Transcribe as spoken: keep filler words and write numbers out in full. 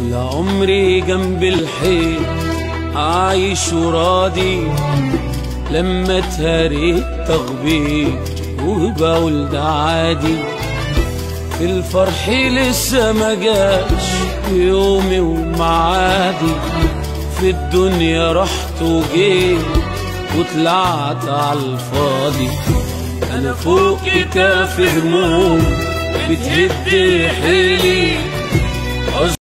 طول عمري جنب الحيط عايش وراضي، لما اتهريت تخبيط وبقول ده عادي. الفرح لسه ما جاش يومي ومعادي، في الدنيا رحت وجيت وطلعت عالفاضي. انا فوق كتاف هموم بتهد حيلي،